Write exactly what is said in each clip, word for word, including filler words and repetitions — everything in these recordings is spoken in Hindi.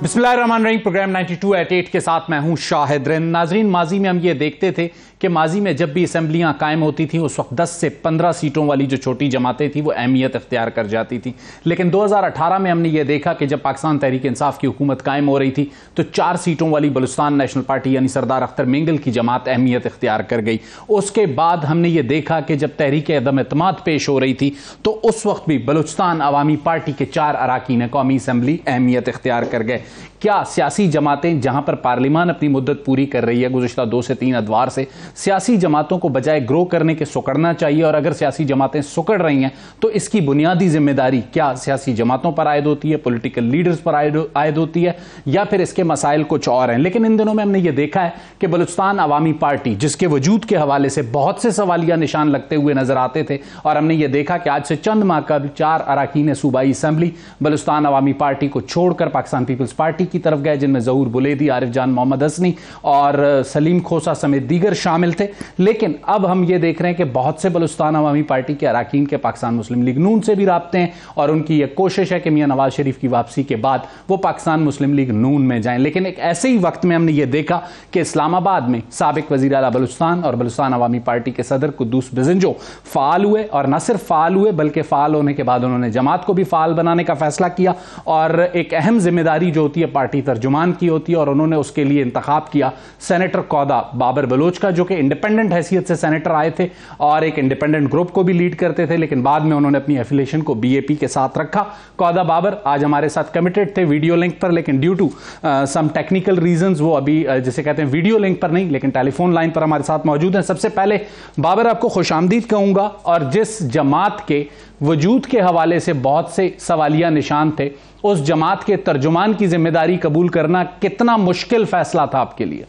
बिस्मिल्लाहिर्रहमानिर्रहीम। प्रोग्राम बानवे एट एट के साथ मैं हूं शाहिद रिंद। नाजरीन, माजी में हम ये देखते थे कि माजी में जब भी असम्बलियाँ कायम होती थी उस वक्त दस से पंद्रह सीटों वाली जो छोटी जमातें थी वो अहमियत इख्तियार कर जाती थी। लेकिन दो हज़ार अठारह में हमने ये देखा कि जब पाकिस्तान तहरीक इंसाफ की हुकूमत कायम हो रही थी तो चार सीटों वाली बलूचिस्तान नेशनल पार्टी यानी सरदार अख्तर मेंगल की जमात अहमियत इख्तियार कर गई। उसके बाद हमने ये देखा कि जब तहरीक अदम एतमाद पेश हो रही थी तो उस वक्त भी बलूचिस्तान अवामी पार्टी के चार अराकीन कौमी असम्बली अहमियत इख्तियार कर गए। क्या सियासी जमातें जहां पर पार्लिमान अपनी मुद्दत पूरी कर रही है गुज़िश्ता दो से तीन अदवार से, सियासी जमातों को बजाय ग्रो करने के सुकड़ना चाहिए? और अगर सियासी जमातें सुकड़ रही हैं तो इसकी बुनियादी जिम्मेदारी क्या सियासी जमातों पर आयद होती है, पॉलिटिकल लीडर्स पर आयद होती है, या फिर इसके मसाइल कुछ और हैं? लेकिन इन दिनों में हमने ये देखा है कि बलूचिस्तान अवामी पार्टी जिसके वजूद के हवाले से बहुत से सवालिया निशान लगते हुए नजर आते थे, और हमने ये देखा कि आज से चंद माह कबल चार अराकीन सूबाई असम्बली बलूचिस्तान अवामी पार्टी को छोड़कर पाकिस्तान पीपल्स पार्टी की तरफ गए, जिनमें ज़हूर बुलेदी, आरिफ जान मोहम्मद हसनी और सलीम खोसा समेत दीगर शामिल थे। लेकिन अब हम ये देख रहे हैं कि बहुत से बलूचिस्तान अवामी पार्टी के अराकीन के पाकिस्तान मुस्लिम लीग नून से भी राब्ते हैं और उनकी यह कोशिश है कि मियां नवाज शरीफ की वापसी के बाद वो पाकिस्तान मुस्लिम लीग नून में जाएं। लेकिन एक ऐसे ही वक्त में हमने ये देखा कि इस्लामाबाद में साबिक वज़ीर आला बलूचिस्तान और बलूचिस्तान अवामी पार्टी के सदर कुद्दूस बिजंजो फाल हुए, और न सिर्फ फाल हुए बल्कि फाल होने के बाद उन्होंने जमात को भी फाल बनाने का फैसला किया, और एक अहम जिम्मेदारी जो होती है पार्टी तर्जुमान की होती है, और उन्होंने उसके लिए इंतखाब किया सेनेटर कौदा बाबर बलोच का, जो कि इंडिपेंडेंट हैसियत से सेनेटर आए थे और एक इंडिपेंडेंट ग्रुप को भी लीड करते थे, लेकिन बाद में उन्होंने अपनी एफिलिएशन को बीएपी के साथ रखा। कौदा बाबर आज हमारे साथ कमिटेड थे वीडियो लिंक पर, लेकिन due to some technical reasons वो अभी uh, जिसे कहते हैं वीडियो लिंक पर नहीं लेकिन टेलीफोन लाइन पर हमारे साथ मौजूद हैं। सबसे पहले बाबर आपको खुशामदीद कहूंगा, और जिस जमात के वजूद के हवाले से बहुत से सवालिया निशान थे, उस जमात के तर्जुमान की जिम्मेदारी कबूल करना कितना मुश्किल फैसला था आपके लिए?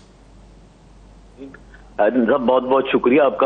बहुत बहुत शुक्रिया आपका,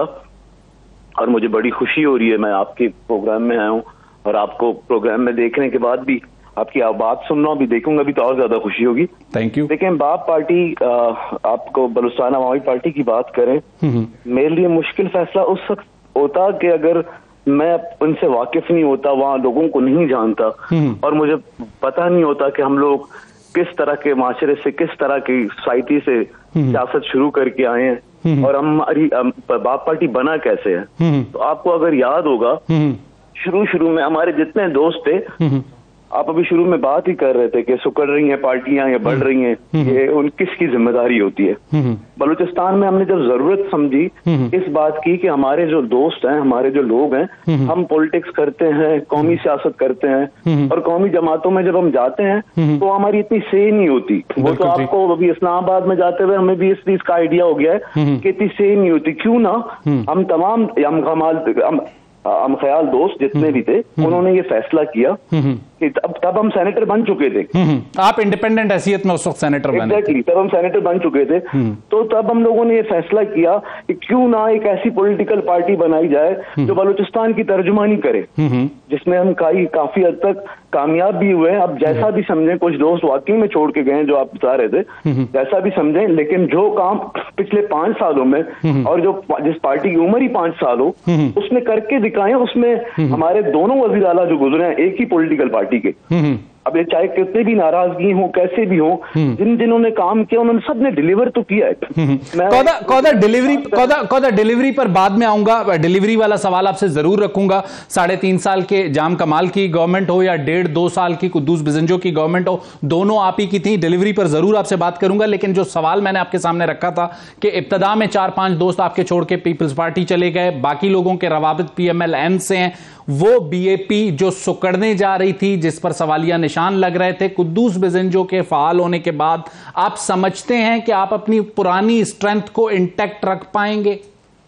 और मुझे बड़ी खुशी हो रही है मैं आपके प्रोग्राम में आया हूँ, और आपको प्रोग्राम में देखने के बाद भी आपकी बात सुन रहा हूँ, अभी देखूंगा भी तो और ज्यादा खुशी होगी। Thank you. लेकिन बाप पार्टी आ, आपको बलूचिस्तान अवामी पार्टी की बात करें, मेरे लिए मुश्किल फैसला उस वक्त होता कि अगर मैं उनसे वाकिफ नहीं होता, वहाँ लोगों को नहीं जानता, और मुझे पता नहीं होता कि हम लोग किस तरह के माशरे से, किस तरह की सोसाइटी से सियासत शुरू करके आए हैं, और हमारी बाप पार्टी बना कैसे है। तो आपको अगर याद होगा शुरू शुरू में हमारे जितने दोस्त थे, आप अभी शुरू में बात ही कर रहे थे कि सुकड़ रही हैं पार्टियां या बढ़ रही हैं, ये उन किसकी जिम्मेदारी होती है। बलूचिस्तान में हमने जब जरूरत समझी इस बात की कि हमारे जो दोस्त हैं, हमारे जो लोग हैं, हम पॉलिटिक्स करते हैं, कौमी सियासत करते हैं, और कौमी जमातों में जब हम जाते हैं तो हमारी इतनी से नहीं होती। वो तो आपको अभी इस्लामाबाद में जाते हुए हमें भी इस चीज का आइडिया हो गया है कि इतनी से नहीं होती। क्यों ना हम तमाम हम कमाल हम ख्याल दोस्त जितने भी थे, उन्होंने ये फैसला किया कि तब तब हम सेनेटर बन चुके थे। आप इंडिपेंडेंट हैसियत में उस वक्त सेनेटर बने? एग्जैक्टली, तब हम सेनेटर बन चुके थे। तो तब हम लोगों ने ये फैसला किया कि क्यों ना एक ऐसी पॉलिटिकल पार्टी बनाई जाए जो बलूचिस्तान की तर्जुमानी करे, जिसमें हम कई काफी हद तक कामयाब भी हुए। अब जैसा भी समझें, कुछ दोस्त वाकई में छोड़ के गए जो आप बता रहे थे, जैसा भी समझें, लेकिन जो काम पिछले पांच सालों में और जो जिस पार्टी की उम्र ही पांच साल हो उसमें करके दिखाए, उसमें हमारे दोनों वजीर आला जो गुजरे हैं एक ही पॉलिटिकल पार्टी के, अब ये चाहे कितने भी नाराजगी हो, कैसे भी हो, जिन जिन्होंने काम किया उन्होंने सबने डिलीवर तो किया है। कौदा कौदा डिलीवरी कौदा कौदा डिलीवरी पर बाद में आऊंगा, डिलीवरी वाला सवाल आपसे जरूर रखूंगा। साढ़े तीन साल के जाम कमाल की गवर्नमेंट हो या डेढ़ दो साल की कुद्दूस बिजंजो की गवर्नमेंट हो, दोनों आप ही की थी, डिलीवरी पर जरूर आपसे बात करूंगा। लेकिन जो सवाल मैंने आपके सामने रखा था कि इब्तदा में चार पांच दोस्त आपके छोड़ के पीपल्स पार्टी चले गए, बाकी लोगों के रवाबित पीएमएल-एन से हैं, वो बीएपी जो सुकड़ने जा रही थी, जिस पर सवालिया निशान लग रहे थे, कुद्दूस बिजंजो के फाल होने के बाद आप समझते हैं कि आप अपनी पुरानी स्ट्रेंथ को इंटैक्ट रख पाएंगे?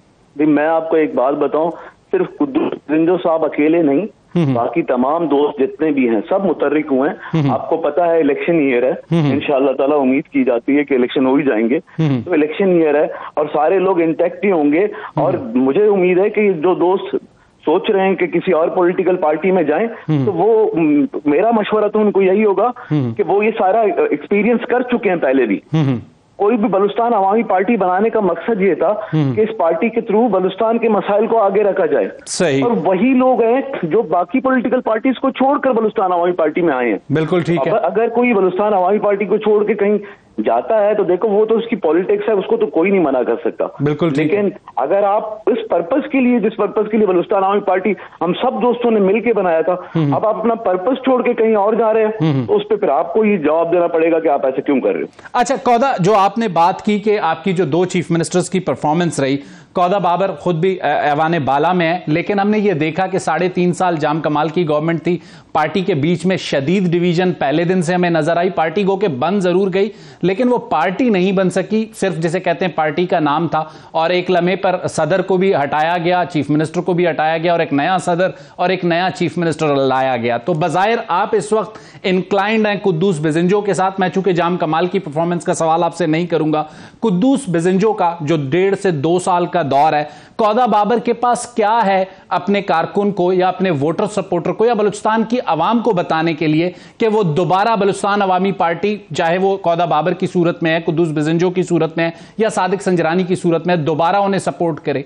मैं आपको एक बात बताऊं, सिर्फ कुद्दूस बिजंजो साहब अकेले नहीं, बाकी तमाम दोस्त जितने भी हैं सब मुतर्रिक हुए हैं। आपको पता है इलेक्शन ईयर है, इंशाअल्लाह ताला उम्मीद की जाती है कि इलेक्शन हो ही जाएंगे, तो इलेक्शन ईयर है और सारे लोग इंटैक्ट ही होंगे। और मुझे उम्मीद है कि जो दोस्त सोच रहे हैं कि किसी और पॉलिटिकल पार्टी में जाएं, तो वो मेरा मशवरा तो उनको यही होगा कि वो ये सारा एक्सपीरियंस कर चुके हैं पहले भी, कोई भी बलूचिस्तान अवामी पार्टी बनाने का मकसद ये था कि इस पार्टी के थ्रू बलूचिस्तान के मसाइल को आगे रखा जाए। सही। और वही लोग हैं जो बाकी पॉलिटिकल पार्टीज को छोड़कर बलूचिस्तान अवामी पार्टी में आए हैं। बिल्कुल ठीक है। अगर कोई बलूचिस्तान अवामी पार्टी को छोड़ के कहीं जाता है तो देखो वो तो उसकी पॉलिटिक्स है, उसको तो कोई नहीं मना कर सकता। बिल्कुल। लेकिन अगर आप इस पर्पस के लिए, जिस पर्पस के लिए बलूचिस्तान अवामी पार्टी हम सब दोस्तों ने मिलकर बनाया था, अब आप अपना पर्पस छोड़ के कहीं और जा रहे हैं तो उस पर फिर आपको ये जवाब देना पड़ेगा कि आप ऐसे क्यों कर रहे हो। अच्छा कौदा, जो आपने बात की कि आपकी जो दो चीफ मिनिस्टर्स की परफॉर्मेंस रही, कौदा बाबर खुद भी ऐवाने बाला में है, लेकिन हमने ये देखा कि साढ़े तीन साल जाम कमाल की गवर्नमेंट थी, पार्टी के बीच में शदीद डिवीजन पहले दिन से हमें नजर आई। पार्टी गो के बन जरूर गई लेकिन वो पार्टी नहीं बन सकी, सिर्फ जिसे कहते हैं पार्टी का नाम था। और एक लम्हे पर सदर को भी हटाया गया, चीफ मिनिस्टर को भी हटाया गया और एक नया सदर और एक नया चीफ मिनिस्टर लाया गया। तो बजाहिर आप इस वक्त इंक्लाइंड हैं कुद्दूस बिजंजो के साथ। मैं चूंकि जाम कमाल की परफॉर्मेंस का सवाल आपसे नहीं करूंगा, कुद्दूस बिजंजो का जो डेढ़ से दो साल का दौर है, कौदा बाबर के पास क्या है अपने कारकुन को या अपने वोटर सपोर्टर को या बलूचिस्तान की आवाम को बताने के लिए कि वो दोबारा बलूचिस्तान अवामी पार्टी, चाहे वो कौदा बाबर की सूरत में है, कुद्दूस बिजंजो की सूरत में है या सादिक संजरानी की सूरत में, दोबारा उन्हें सपोर्ट करे?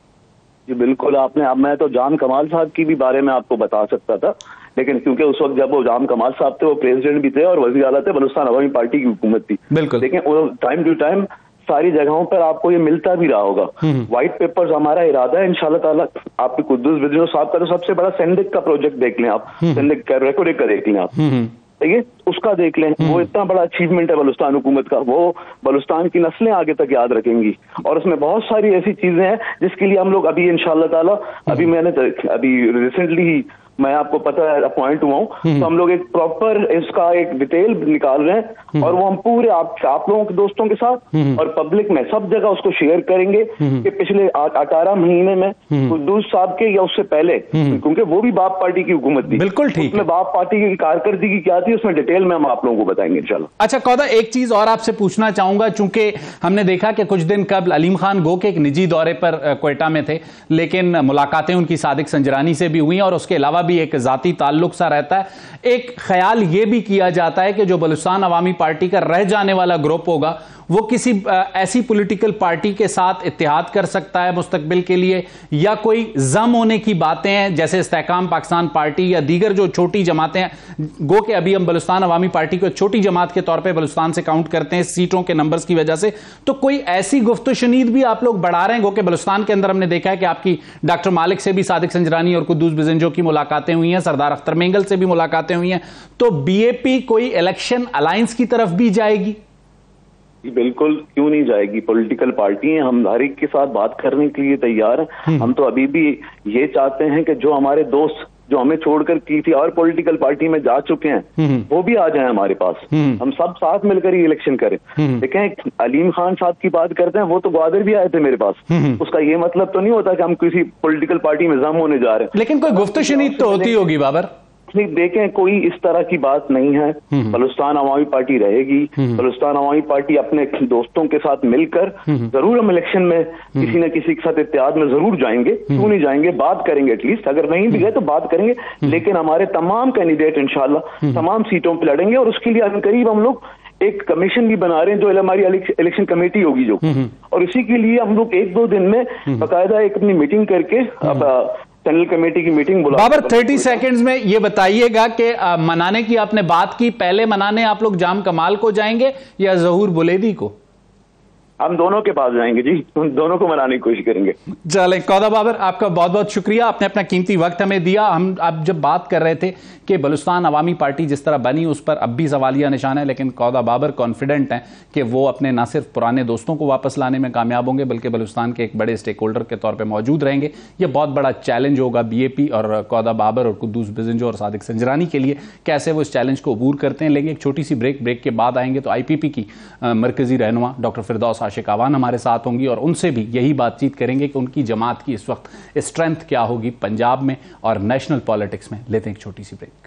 जी बिल्कुल। आपने, अब मैं तो जाम कमाल साहब की भी बारे में आपको बता सकता था, लेकिन क्योंकि उस वक्त जब वो जाम कमाल साहब थे वो प्रेसिडेंट भी थे और वज़ीर आला थे, बलूचिस्तान अवामी पार्टी की हुकूमत थी। बिल्कुल। लेकिन टाइम टू टाइम सारी जगहों पर आपको ये मिलता भी रहा होगा। व्हाइट पेपर्स, हमारा इरादा है इंशाल्लाह ताला, आपके कुद्दूस बिजंजो साहब का तो सबसे बड़ा सेंडिक का प्रोजेक्ट देख लें आप, सेंडिक का रेकॉर्ड का देख लें आप, ठीक है, उसका देख लें। वो इतना बड़ा अचीवमेंट है बलूचिस्तान हुकूमत का, वो बलूचिस्तान की नस्लें आगे तक याद रखेंगी। और उसमें बहुत सारी ऐसी चीजें हैं जिसके लिए हम लोग अभी इंशाल्लाह ताला, अभी मैंने अभी रिसेंटली ही मैं आपको पता है अपॉइंट हुआ हूँ, तो हम लोग एक प्रॉपर इसका एक डिटेल निकाल रहे हैं और वो हम पूरे आप आप लोगों के दोस्तों के साथ और पब्लिक में सब जगह उसको शेयर करेंगे कि पिछले अठारह महीने में कुद्दूस साहब के या उससे पहले, क्योंकि वो भी बाप पार्टी की हुकूमत थी, बिल्कुल ठीक, उसमें बाप पार्टी की कारकर्दगी क्या थी उसमें डिटेल में हम आप लोगों को बताएंगे इंशाल्लाह। अच्छा कौदा, एक चीज और आपसे पूछना चाहूंगा, चूंकि हमने देखा कि कुछ दिन कबल अलीम खान गो के एक निजी दौरे पर क्वेटा में थे, लेकिन मुलाकातें उनकी सादिक संजरानी से भी हुई और उसके अलावा भी एक जाती ताल्लुक सा रहता है। एक ख्याल यह भी किया जाता है कि जो बलूचिस्तान अवामी पार्टी का रह जाने वाला ग्रुप होगा वो किसी ऐसी पॉलिटिकल पार्टी के साथ इत्तेहाद कर सकता है मुस्तकबिल के लिए, या कोई जम होने की बातें हैं जैसे इस्तेहकाम पाकिस्तान पार्टी या दीगर जो छोटी जमातें हैं। गो के अभी हम बलूचिस्तान अवामी पार्टी को छोटी जमात के तौर पे बलूचिस्तान से काउंट करते हैं सीटों के नंबर्स की वजह से, तो कोई ऐसी गुफ्तो शनीद भी आप लोग बढ़ा रहे हैं? गो के बलूचिस्तान के अंदर हमने देखा है कि आपकी डॉक्टर मालिक से भी सादिक संजरानी और कुद्दूस बिजंजो की मुलाकातें हुई हैं, सरदार अख्तर मेंगल से भी मुलाकातें हुई हैं, तो बीएपी कोई इलेक्शन अलायंस की तरफ भी जाएगी? बिल्कुल, क्यों नहीं जाएगी। पॉलिटिकल पार्टी है, हम हर एक के साथ बात करने के लिए तैयार हैं। हम तो अभी भी ये चाहते हैं कि जो हमारे दोस्त जो हमें छोड़कर की थी और पॉलिटिकल पार्टी में जा चुके हैं वो भी आ जाएं हमारे पास, हम सब साथ मिलकर ही इलेक्शन करें। देखें, अलीम खान साहब की बात करते हैं, वो तो ग्वादर भी आए थे मेरे पास, उसका ये मतलब तो नहीं होता कि हम किसी पॉलिटिकल पार्टी में जम होने जा रहे हैं। लेकिन कोई गुफ्तगू शनीद तो होती होगी बाबर। नहीं, देखें, कोई इस तरह की बात नहीं है। बलूचिस्तान अवामी पार्टी रहेगी, बलूचिस्तान अवामी पार्टी अपने दोस्तों के साथ मिलकर जरूर हम इलेक्शन में किसी न किसी के साथ इत्तेहाद में जरूर जाएंगे, क्यों नहीं जाएंगे, बात करेंगे, एटलीस्ट अगर नहीं भी गए तो बात करेंगे। लेकिन हमारे तमाम कैंडिडेट इंशाल्लाह तमाम सीटों पर लड़ेंगे और उसके लिए करीब हम लोग एक कमीशन भी बना रहे हैं जो हमारी इलेक्शन कमेटी होगी जो, और इसी के लिए हम लोग एक दो दिन में बाकायदा एक अपनी मीटिंग करके अब जनरल कमेटी की मीटिंग बुला। बाबर थर्टी सेकंड्स में ये बताइएगा कि मनाने की आपने बात की, पहले मनाने आप लोग जाम कमाल को जाएंगे या जहूर बुलेदी को? हम दोनों के पास जाएंगे जी, हम दोनों को मनाने की कोशिश करेंगे। चलें, कौदा बाबर आपका बहुत बहुत शुक्रिया, आपने अपना कीमती वक्त हमें दिया। हम आप जब बात कर रहे थे कि बलूचिस्तान अवामी पार्टी जिस तरह बनी उस पर अब भी सवालिया निशान है, लेकिन कौदा बाबर कॉन्फिडेंट हैं कि वो अपने ना सिर्फ पुराने दोस्तों को वापस लाने में कामयाब होंगे बल्कि बलूचिस्तान के एक बड़े स्टेक होल्डर के तौर पर मौजूद रहेंगे। यह बहुत बड़ा चैलेंज होगा बीएपी और कौदा बाबर और कुद्दूस बिजंजो और सादिक संजरानी के लिए, कैसे वो इस चैलेंज को अबूर करते हैं। लेंगे एक छोटी सी ब्रेक, ब्रेक के बाद आएंगे तो आईपीपी की मरकजी रहनुमा डॉक्टर फिरदौस आशिक आवान हमारे साथ होंगी और उनसे भी यही बातचीत करेंगे कि उनकी जमात की इस वक्त स्ट्रेंथ क्या होगी पंजाब में और नेशनल पॉलिटिक्स में। लेते हैं एक छोटी सी ब्रेक।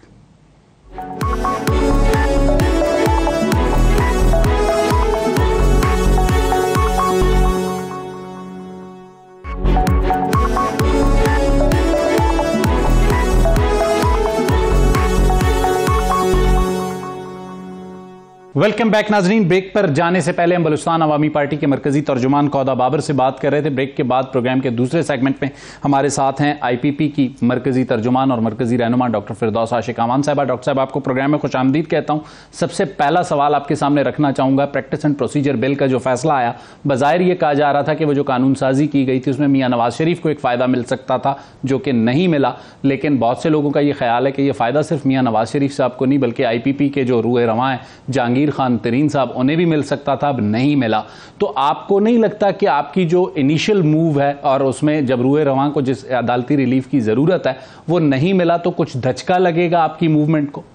वेलकम बैक नाजरीन। ब्रेक पर जाने से पहले हम बलूचिस्तान अवामी पार्टी के मरकजी तर्जुमान कौदा बाबर से बात कर रहे थे। ब्रेक के बाद प्रोग्राम के दूसरे सेगमेंट में हमारे साथ हैं आईपीपी की मरकजी तर्जुमान और मरकजी रहनुमा डॉक्टर फिरदौस आशिक अमान साहबा। डॉक्टर साहब, आपको प्रोग्राम में खुश आमदीद कहता हूँ। सबसे पहला सवाल आपके सामने रखना चाहूँगा, प्रैक्टिस एंड प्रोसीजर बिल का जो फैसला आया, बज़ाहिर ये कहा जा रहा था कि वो जो कानून साजी की गई थी उसमें मियाँ नवाज शरीफ को एक फ़ायदा मिल सकता था, जो कि नहीं मिला। लेकिन बहुत से लोगों का ये ख्याल है कि ये फ़ायदा सिर्फ मियाँ नवाज शरीफ साहब को नहीं बल्कि आई पी पी के जो रूए रवां हैं जहांगीर खान तरीन साहब, उन्हें भी मिल सकता था, अब नहीं मिला। तो आपको नहीं लगता कि आपकी जो इनिशियल मूव है और उसमें जब रूए रवां को जिस अदालती रिलीफ की ज़रूरत है वो नहीं मिला तो कुछ धचका लगेगा आपकी मूवमेंट को?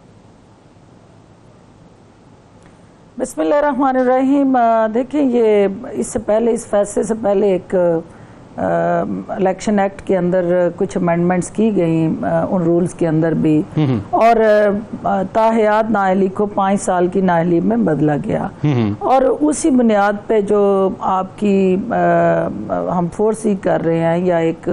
बिस्मिल्लाहिर्रहमानिर्रहीम। देखिए, ये इससे पहले, इस फैसले से पहले एक इलेक्शन एक्ट के अंदर कुछ अमेंडमेंट्स की गई उन रूल्स के अंदर भी, और ताहयात नाअहली को पाँच साल की नाअहली में बदला गया, और उसी बुनियाद पे जो आपकी आ, हम फोर्स ही कर रहे हैं या एक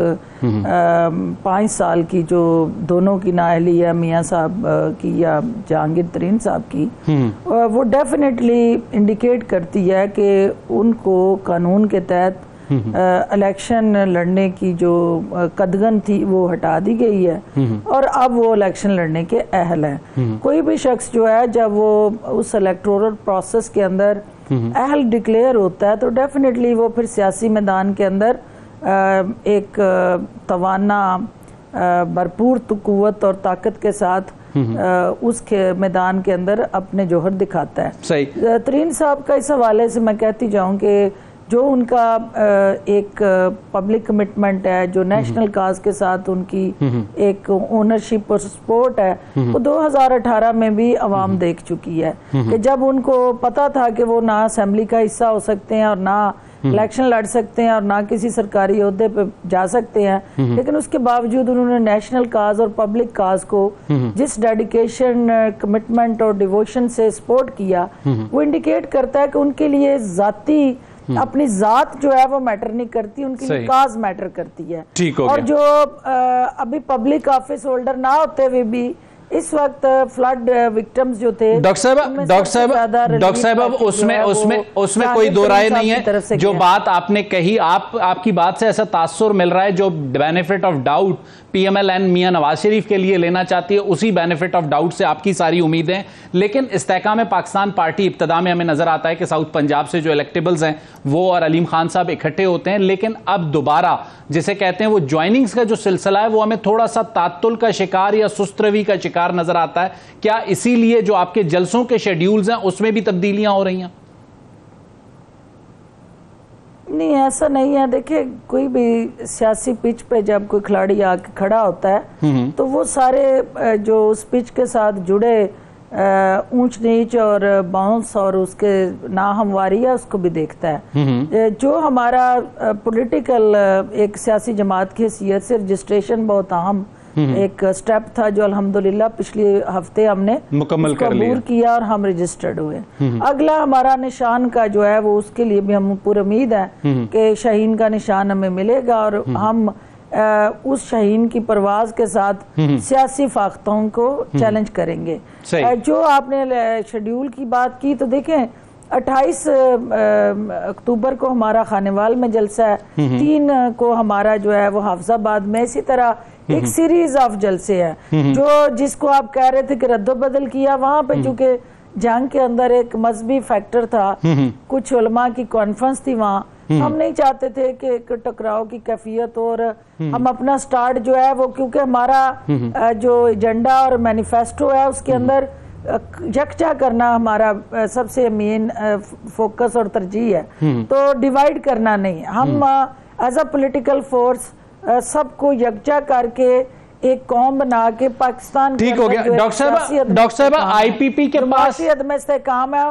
पाँच साल की जो दोनों की नाअहली है, मियाँ साहब की या जहांगीर तरीन साहब की, वो डेफिनेटली इंडिकेट करती है कि उनको कानून के तहत इलेक्शन लड़ने की जो कदगन थी वो हटा दी गई है और अब वो इलेक्शन लड़ने के अहल है। कोई भी शख्स जो है जब वो उस इलेक्टोरल प्रोसेस के अंदर अहल डिक्लेयर होता है तो डेफिनेटली वो फिर सियासी मैदान के अंदर एक तवाना, भरपूर कुव्वत और ताकत के साथ उस मैदान के अंदर अपने जोहर दिखाता है। सही। तरीन साहब का इस हवाले से मैं कहती जाऊं कि जो उनका एक पब्लिक कमिटमेंट है, जो नेशनल काज के साथ उनकी एक ओनरशिप और सपोर्ट है, वो दो हज़ार अठारह में भी अवाम देख चुकी है कि जब उनको पता था कि वो ना असेंबली का हिस्सा हो सकते हैं और ना इलेक्शन लड़ सकते हैं और ना किसी सरकारी ओहदे पे जा सकते हैं, लेकिन उसके बावजूद उन्होंने नेशनल काज और पब्लिक काज को जिस डेडिकेशन, कमिटमेंट और डिवोशन से सपोर्ट किया, वो इंडिकेट करता है कि उनके लिए जाती अपनी जात जो है वो मैटर नहीं करती, उनकी काज मैटर करती है। और जो आ, अभी पब्लिक ऑफिस होल्डर ना होते हुए भी इस वक्त फ्लड विक्टिम्स जो थे, डॉक्टर साहब डॉक्टर साहब डॉक्टर साहब अब उसमें उसमें उसमें कोई दो राय नहीं है। जो बात आपने कही, आप आपकी बात से ऐसा तासुर मिल रहा है जो benefit of doubt PMLN Mian Nawaz Sharif के लिए लेना चाहती है, उसी बेनिफिट ऑफ डाउट से आपकी सारी उम्मीदें। लेकिन इस्तेहकाम पाकिस्तान पार्टी इब्तदा में हमें नजर आता है कि साउथ पंजाब से जो इलेक्टेबल्स हैं वो और अलीम खान साहब इकट्ठे होते हैं, लेकिन अब दोबारा जिसे कहते हैं वो ज्वाइनिंग्स का जो सिलसिला है वो हमें थोड़ा सा तात्तुल का शिकार या सुस्तरवी का शिकार नजर आता है। क्या इसीलिए जो आपके जलसों के शेड्यूल्स हैं उसमें भी तब्दीलियां हो रही हैं? नहीं, ऐसा नहीं है। देखिए, कोई भी सियासी पिच पे जब कोई खिलाड़ी आके खड़ा होता है तो वो सारे जो उस पिच के साथ जुड़े ऊंच नीच और बाउंस और उसके नाहमवारी है उसको भी देखता है। जो हमारा पॉलिटिकल एक सियासी जमात की हैसियत से रजिस्ट्रेशन बहुत अहम एक स्टेप था जो अल्हम्दुलिल्लाह पिछले हफ्ते हमने मुकम्मल कर लिया किया और हम रजिस्टर्ड हुए। अगला हमारा निशान का जो है वो उसके लिए भी हम पूरी उम्मीद है कि शाहीन का निशान हमें मिलेगा और हम आ, उस शाहीन की परवाज के साथ सियासी फाख्तों को चैलेंज करेंगे। आ, जो आपने शेड्यूल की बात की तो देखें, अट्ठाईस अक्टूबर को हमारा खानेवाल में जलसा है, तीन को हमारा जो है वो हाफजाबाद में, इसी तरह एक सीरीज ऑफ जलसे है जो जिसको आप कह रहे थे कि रद्दोबदल किया, वहां पे चूंकि जंग के अंदर एक मजहबी फैक्टर था, कुछ उलमा की कॉन्फ्रेंस थी वहाँ, हम नहीं चाहते थे कि एक टकराव की कैफियत हो और हम अपना स्टार्ट जो है वो, क्योंकि हमारा जो एजेंडा और मैनिफेस्टो है उसके अंदर यकजा करना हमारा सबसे मेन फोकस और तरजीह है, तो डिवाइड करना नहीं। हम एज अ पॉलिटिकल फोर्स सबको यकजा करके एक कौम बना के पाकिस्तान ठीक हो गया। डॉक्टर साहब डॉक्टर साहब आईपीपी के पास अदम इस्तेहकाम है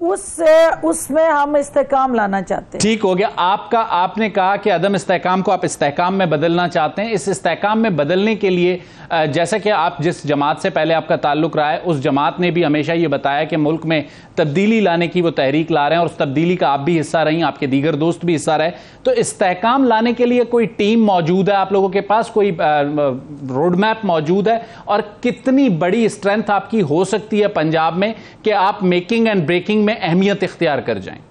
उससे उसमें हम इस्तेकाम लाना चाहते हैं। ठीक हो गया आपका। आपने कहा कि अदम इस्तेकाम को आप इस्तेकाम में बदलना चाहते हैं। इस इस्तेकाम में बदलने के लिए जैसा कि आप जिस जमात से पहले आपका ताल्लुक रहा है, उस जमात ने भी हमेशा ये बताया कि मुल्क में तब्दीली लाने की वो तहरीक ला रहे हैं और उस तब्दीली का आप भी हिस्सा रही, आपके दीगर दोस्त भी हिस्सा रहे। तो इस्तेकाम लाने के लिए कोई टीम मौजूद है आप लोगों के पास, कोई रोड मैप मौजूद है, और कितनी बड़ी स्ट्रेंथ आपकी हो सकती है पंजाब में कि आप मेकिंग एंड ब्रेकिंग में अहमियत इख्तियार कर जाएं?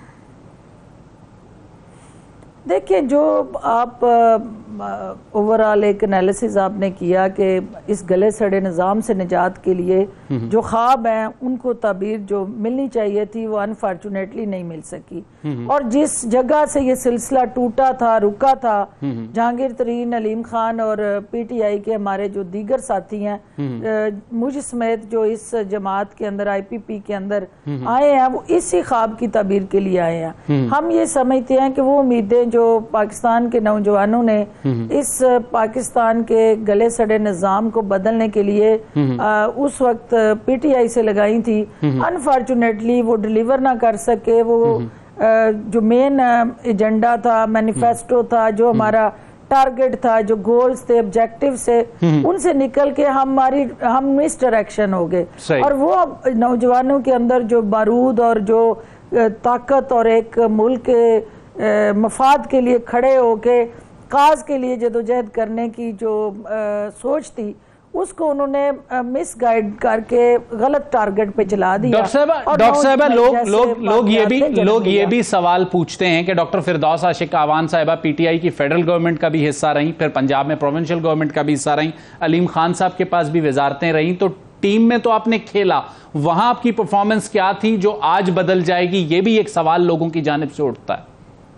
देखिए, जो आप ओवरऑल एक एनालिसिस आपने किया कि इस गले सड़े निज़ाम से निजात के लिए जो ख्वाब हैं उनको ताबीर जो मिलनी चाहिए थी वो अनफॉर्चुनेटली नहीं मिल सकी, और जिस जगह से ये सिलसिला टूटा था, रुका था, जहांगीर तरीन, अलीम खान और पीटीआई के हमारे जो दीगर साथी हैं, मुझ समेत जो इस जमात के अंदर आईपीपी के अंदर आए हैं, वो इसी ख्वाब की ताबीर के लिए आए हैं। हम ये समझते हैं कि वो उम्मीदें जो पाकिस्तान के नौजवानों ने इस पाकिस्तान के गले सड़े निजाम को बदलने के लिए आ, उस वक्त पीटीआई से लगाई थी, अनफॉर्चुनेटली वो डिलीवर ना कर सके। वो आ, जो मेन एजेंडा था, मैनिफेस्टो था, जो हमारा टारगेट था, जो गोल्स थे, ऑब्जेक्टिव से, उनसे निकल के हमारी हम मिस डायरेक्शन हो गए। और वो नौजवानों के अंदर जो बारूद और जो ताकत और एक मुल्क के मफाद के लिए खड़े होके काज के लिए जदोजहद करने की जो आ, सोच थी, उसको उन्होंने मिस गाइड करके गलत टारगेट पे चला दिया। डॉक्टर साहब डॉक्टर साहब लोग लोग लोग ये भी लोग ये भी सवाल पूछते हैं कि डॉक्टर फिरदौस आशिक आवान साहिबा पीटीआई की फेडरल गवर्नमेंट का भी हिस्सा रही, फिर पंजाब में प्रोविंशियल गवर्नमेंट का भी हिस्सा रही, अलीम खान साहब के पास भी वजारतें रही, तो टीम में तो आपने खेला, वहां आपकी परफॉर्मेंस क्या थी जो आज बदल जाएगी? ये भी एक सवाल लोगों की जानिब से उठता है।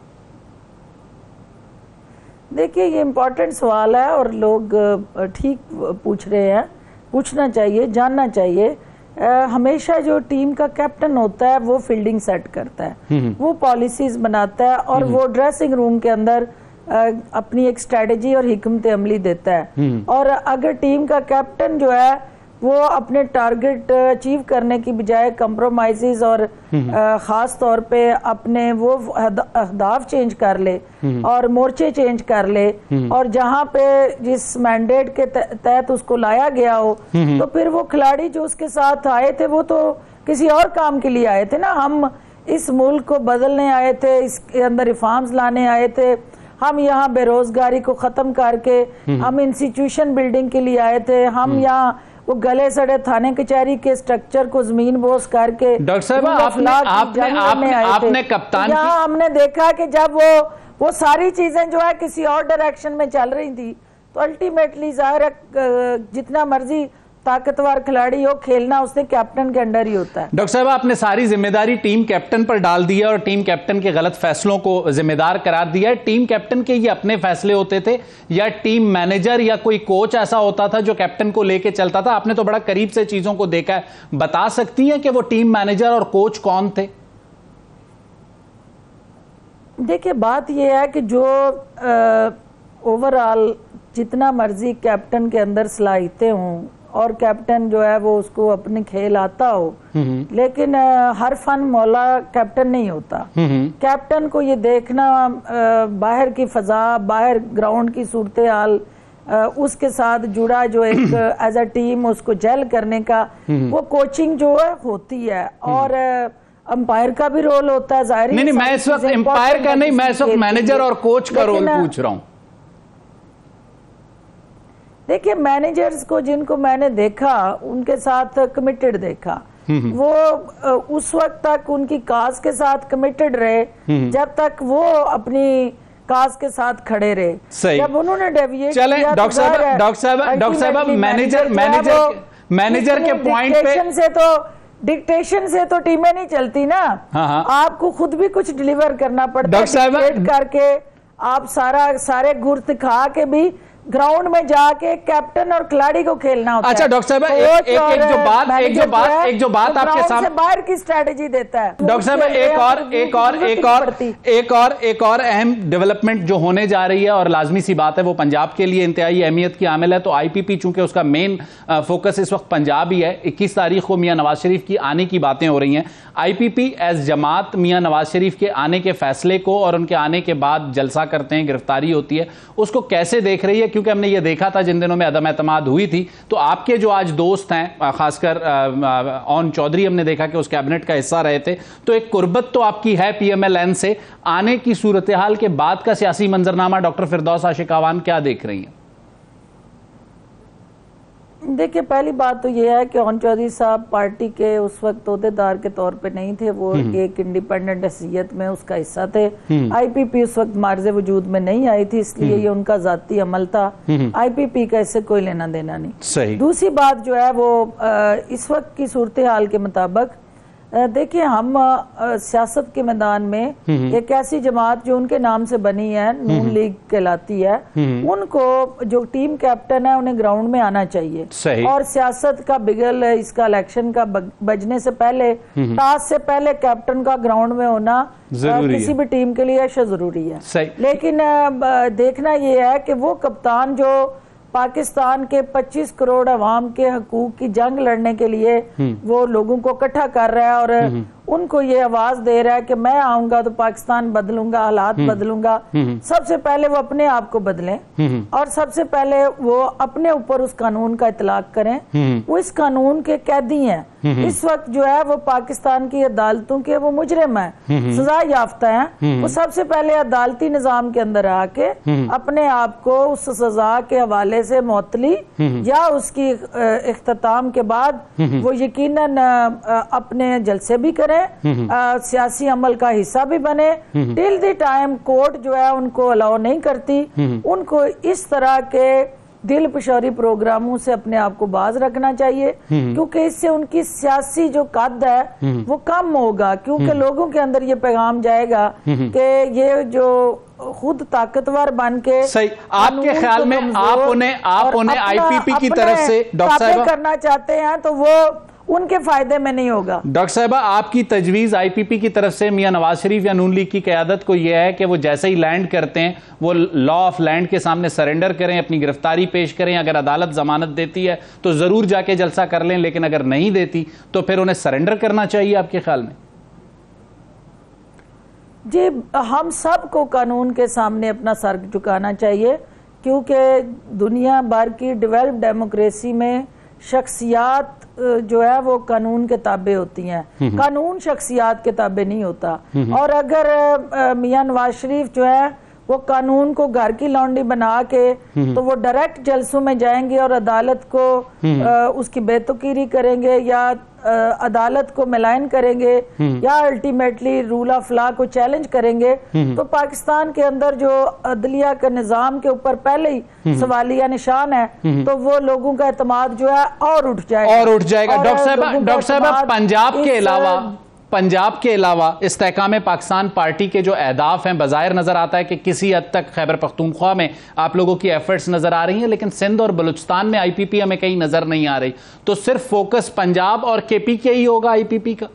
देखिए, ये इम्पोर्टेंट सवाल है और लोग ठीक पूछ रहे हैं, पूछना चाहिए, जानना चाहिए। आ, हमेशा जो टीम का कैप्टन होता है वो फील्डिंग सेट करता है, वो पॉलिसीज बनाता है और वो ड्रेसिंग रूम के अंदर आ, अपनी एक स्ट्रेटजी और हिकमत अमली देता है। और अगर टीम का कैप्टन जो है वो अपने टारगेट अचीव करने की बजाय कंप्रोमाइजेज और खास तौर पे अपने वो अहदाफ चेंज कर ले और मोर्चे चेंज कर ले, और जहां पे जिस मैंडेट के तहत उसको लाया गया हो, तो फिर वो खिलाड़ी जो उसके साथ आए थे वो तो किसी और काम के लिए आए थे ना। हम इस मुल्क को बदलने आए थे, इसके अंदर रिफॉर्म्स लाने आए थे, हम यहाँ बेरोजगारी को खत्म करके हम इंस्टीट्यूशन बिल्डिंग के लिए आए थे, हम यहाँ वो गले सड़े थाने कचहरी के स्ट्रक्चर को जमीन बोस करके। डॉक्टर साहब आपने आपने आपने, आपने कप्तान यहाँ हमने देखा कि जब वो वो सारी चीजें जो है किसी और डायरेक्शन में चल रही थी, तो अल्टीमेटली जाहिर है जितना मर्जी ताकतवर खिलाड़ी हो, खेलना उसने कैप्टन के अंडर ही होता है। डॉक्टर साहब आपने सारी जिम्मेदारी टीम कैप्टन पर डाल दी है और टीम कैप्टन के गलत फैसलों को जिम्मेदार करार दिया है। टीम कैप्टन के ये अपने फैसले होते थे या टीम मैनेजर या कोई कोच ऐसा होता था जो कैप्टन को लेके चलता था? आपने तो बड़ा करीब से चीजों को देखा है, बता सकती हैं कि वो टीम मैनेजर और कोच कौन थे? देखिए, बात यह है कि जो ओवरऑल जितना मर्जी कैप्टन के अंदर सलाहियतें हों और कैप्टन जो है वो उसको अपने खेल आता हो, लेकिन आ, हर फन मौला कैप्टन नहीं होता। कैप्टन को ये देखना आ, बाहर की फजा, बाहर ग्राउंड की सूरत हाल, उसके साथ जुड़ा जो एक एज अ टीम उसको जेल करने का वो कोचिंग जो है होती है, और अंपायर का भी रोल होता है। जाहिर नहीं नहीं, मैं इस वक्त अंपायर का नहीं, मैं इस वक्त मैनेजर और कोच का रोल पूछ रहा हूँ। देखिए, मैनेजर्स को जिनको मैंने देखा उनके साथ कमिटेड देखा, वो उस वक्त तक उनकी काज के साथ कमिटेड रहे जब तक वो अपनी काज के साथ खड़े रहे। जब उन्होंने डेविएट चले डॉक्टर साहब डॉक्टर साहब डॉक्टर साहब मैनेजर मैनेजर मैनेजर के पॉइंट पे से तो डिक्टेशन से तो टीमें नहीं चलती ना। हाँ हाँ। आपको खुद भी कुछ डिलीवर करना पड़ता है, करके आप सारा सारे गुर दिखा के भी ग्राउंड में जाके कैप्टन और खिलाड़ी को खेलना होता है। अच्छा डॉक्टर साहब, एक, एक, एक जो बात एक जो बात एक जो बात आपके सामने बाहर की स्ट्रेटेजी देता है डॉक्टर साहब, एक और एक और एक और एक और एक और अहम डेवलपमेंट जो होने जा रही है और लाजमी सी बात है, वो पंजाब के लिए इंतहाई अहमियत की आमिल है। तो आईपीपी चूंकि उसका मेन फोकस इस वक्त पंजाब ही है, इक्कीस तारीख को मियां नवाज शरीफ की आने की बातें हो रही हैं। आईपीपी एज जमात मियां नवाज शरीफ के आने के फैसले को और उनके आने के बाद जलसा करते हैं, गिरफ्तारी होती है, उसको कैसे देख रही है? क्योंकि हमने ये देखा था जिन दिनों में अदम एतमाद हुई थी, तो आपके जो आज दोस्त हैं, खासकर ओन चौधरी, हमने देखा कि उस कैबिनेट का हिस्सा रहे थे, तो एक कुर्बत तो आपकी है पीएमएल-एन से। आने की सूरत हाल के बाद का सियासी मंजरनामा डॉक्टर फिरदौस आशिक आवान क्या देख रही हैं? देखिए, पहली बात तो यह है कि ओन चौधरी साहब पार्टी के उस वक्त ओहदेदार के तौर पे नहीं थे, वो एक इंडिपेंडेंट हैसियत में उसका हिस्सा थे। आईपीपी उस वक्त मार्जे वजूद में नहीं आई थी, इसलिए ये उनका जाती अमल था। आईपीपी का इससे कोई लेना देना नहीं। सही। दूसरी बात जो है वो इस वक्त की सूरत हाल के मुताबिक देखिए, हम सियासत के मैदान में एक ऐसी जमात जो उनके नाम से बनी है, नून लीग कहलाती है, उनको जो टीम कैप्टन है उन्हें ग्राउंड में आना चाहिए। सही। और सियासत का बिगल इसका इलेक्शन का बजने से पहले, टास से पहले कैप्टन का ग्राउंड में होना किसी भी टीम के लिए ऐसा जरूरी है। सही। लेकिन देखना यह है कि वो कप्तान जो पाकिस्तान के पच्चीस करोड़ अवाम के हकूक की जंग लड़ने के लिए वो लोगों को इकट्ठा कर रहा है और उनको ये आवाज दे रहा है कि मैं आऊंगा तो पाकिस्तान बदलूंगा, हालात बदलूंगा, सबसे पहले वो अपने आप को बदलें और सबसे पहले वो अपने ऊपर उस कानून का इतलाक करें। वो इस कानून के कैदी हैं। इस वक्त जो है वो पाकिस्तान की अदालतों के वो मुजरिम है, सजा याफ्ता है। वो सबसे पहले अदालती निजाम के अंदर आके अपने आप को उस सजा के हवाले से मुअत्तली या उसकी इख्तिताम के बाद वो यकीनन अपने जलसे भी करें, सियासी अमल का हिस्सा भी बने। टिल द टाइम कोर्ट जो है उनको अलाउ नहीं करती, उनको इस तरह के दिल पिशोरी प्रोग्रामों से अपने आप को बाज रखना चाहिए, क्योंकि इससे उनकी सियासी जो कद है वो कम होगा। क्योंकि लोगों के अंदर ये पैगाम जाएगा कि ये जो खुद ताकतवर बन के सही, आपके ख्याल में आप उन्हें आप उन्हें आईपीपी की तरफ से डॉक्टर साहब करना चाहते हैं तो वो उनके फायदे में नहीं होगा। डॉक्टर साहबा, आपकी तजवीज आईपीपी की तरफ से मियां नवाज शरीफ या नून लीग की क़यादत को यह है कि वो जैसे ही लैंड करते हैं वो लॉ ऑफ लैंड के सामने सरेंडर करें, अपनी गिरफ्तारी पेश करें, अगर अदालत जमानत देती है तो जरूर जाके जलसा कर लें, लेकिन अगर नहीं देती तो फिर उन्हें सरेंडर करना चाहिए आपके ख्याल में? जी, हम सबको कानून के सामने अपना सर झुकाना चाहिए, क्योंकि दुनिया भर की डेवलप्ड डेमोक्रेसी में शख्सियात जो है वो कानून के ताबे होती हैं, कानून शख्सियात के ताबे नहीं होता। और अगर मियां नवाज शरीफ जो है वो कानून को घर की लौंडी बना के तो वो डायरेक्ट जलसों में जाएंगे और अदालत को आ, उसकी बेतुकीरी करेंगे या आ, अदालत को मिलान करेंगे या अल्टीमेटली रूल ऑफ लॉ को चैलेंज करेंगे, तो पाकिस्तान के अंदर जो अदलिया के निजाम के ऊपर पहले ही सवालिया निशान है, तो वो लोगों का एतमाद जो है और उठ जाएगा और उठ जाएगा। डॉक्टर साहब, डॉक्टर साहब, पंजाब के अलावा पंजाब के अलावा इस्तेहकाम पाकिस्तान पार्टी के जो अहदाफ हैं, बज़ाहिर नजर आता है कि किसी हद तक खैबर पख्तूनख्वा में आप लोगों की एफर्ट्स नजर आ रही हैं, लेकिन सिंध और बलूचिस्तान में आईपीपी हमें कहीं नजर नहीं आ रही। तो सिर्फ फोकस पंजाब और केपी के ही होगा आईपीपी का?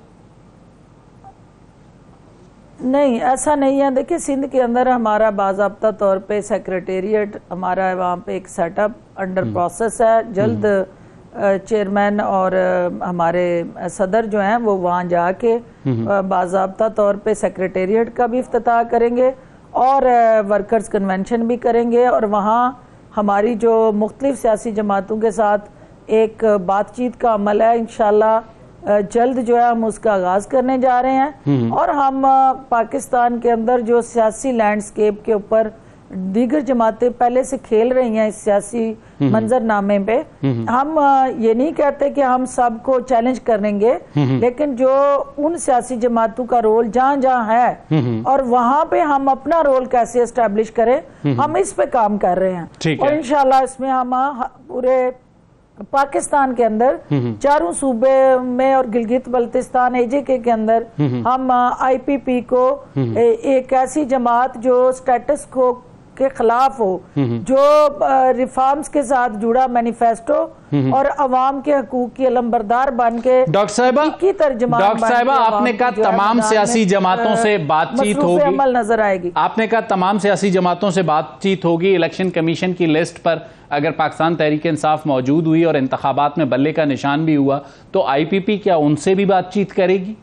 नहीं, ऐसा नहीं है। देखिए, सिंध के अंदर हमारा बाज़ाब्ता तौर पे सेक्रेटेरिएट हमारा है, वहाँ पे एक सेटअप अंडर प्रोसेस है। जल्द चेयरमैन और हमारे सदर जो हैं वो वहाँ जाके बाज़ाब्ता तौर पे सेक्रेटेरिएट का भी इफ्तिताह करेंगे और वर्कर्स कन्वेंशन भी करेंगे, और वहाँ हमारी जो मुख्तलिफ सियासी जमातों के साथ एक बातचीत का अमल है। इंशाल्लाह जल्द जो है हम उसका आगाज करने जा रहे हैं और हम पाकिस्तान के अंदर जो सियासी लैंडस्केप के ऊपर दीगर जमातें पहले से खेल रही हैं इस सियासी मंजरनामे पे, हम ये नहीं कहते कि हम सबको चैलेंज करेंगे, लेकिन जो उन सियासी जमातों का रोल जहाँ जहाँ है और वहाँ पे हम अपना रोल कैसे एस्टेब्लिश करें, हम इस पे काम कर रहे हैं। और इंशाल्लाह इसमें हम पूरे पाकिस्तान के अंदर चारों सूबे में और गिलगित बल्तिस्तान एजेके के अंदर हम आईपीपी को एक ऐसी जमात जो स्टेटस को के खिलाफ हो, जो रिफॉर्म्स के साथ जुड़ा मैनिफेस्टो और अवाम के हकूक की अलमबरदार बन के डॉक्टर साहिबा डॉक्टर साहिबा आपने कहा तमाम सियासी जमातों से बातचीत होगी, अमल नजर आएगी। आपने कहा तमाम सियासी जमातों से बातचीत होगी। इलेक्शन कमीशन की लिस्ट पर अगर पाकिस्तान तहरीक इंसाफ मौजूद हुई और इंतखाबात में बल्ले का निशान भी हुआ तो आईपीपी क्या उनसे भी बातचीत करेगी?